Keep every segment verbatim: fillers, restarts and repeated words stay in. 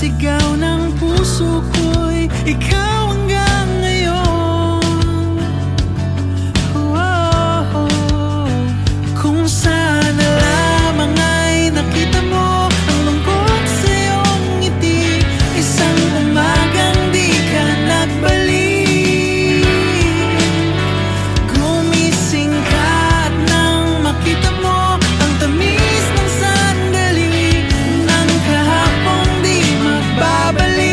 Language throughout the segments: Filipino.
Sigaw ng puso ko'y ikaw hanggang ngayon. Oh, kung sana lamang ay nakita mo ang lungkot sa iyong ngiti, isang umagang di ka nagbalik. Gumising ka at nang makita mo ang tamis ng sandali ng kahapong di magbabalik.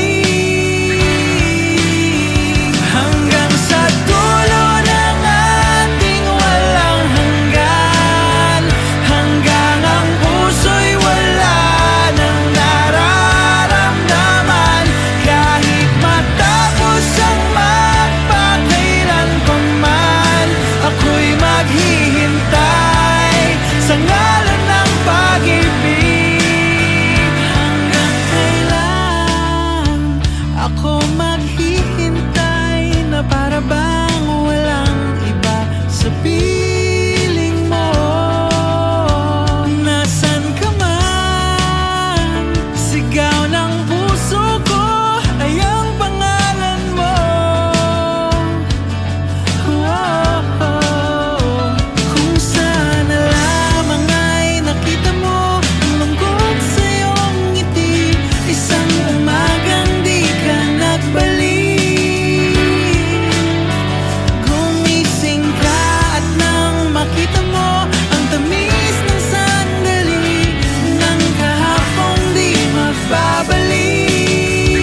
Hanggang sa dulo ng ating walang hanggan, hanggang ang puso'y wala nang nararamdaman. Kahit matapos ang magpakailan pa man, ako'y maghihintay sa ngalan ng pag-ibig. Hanggang kailan ako maghihintay na para bang walang iba sa piling mo? Nasaan ka man? Sigaw ng puso ko ay ang pangalan mo. Oh, kung sana lamang ay nakita mo ang lungkot sa iyong ngiti, isang umagang di ka nagbalik. Gumising ka at nang makita mo ang tamis ng sandali ng kahapong di magbabalik.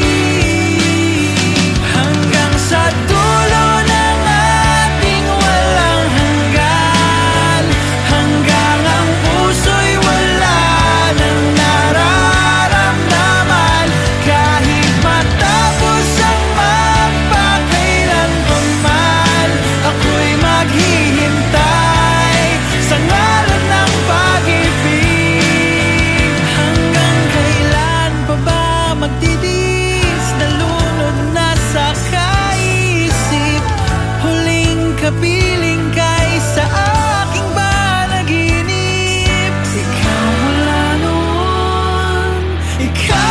Hanggang sa dulo ng ating walang hanggan, hanggang ang puso'y wala nang nararamdaman. Kahit matapos ang magpakailan pa man, ako'y maghihintay sa ngalan ng pag-ibig. Hanggang kailan pa ba magtitiis na lunod na sa kaisip? Huling kapiling kay sa aking panaginip. Ikaw mula noon, ikaw